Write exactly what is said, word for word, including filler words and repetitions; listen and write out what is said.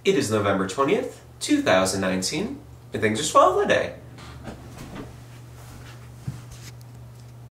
It is November twentieth, two thousand nineteen, and things are swell today.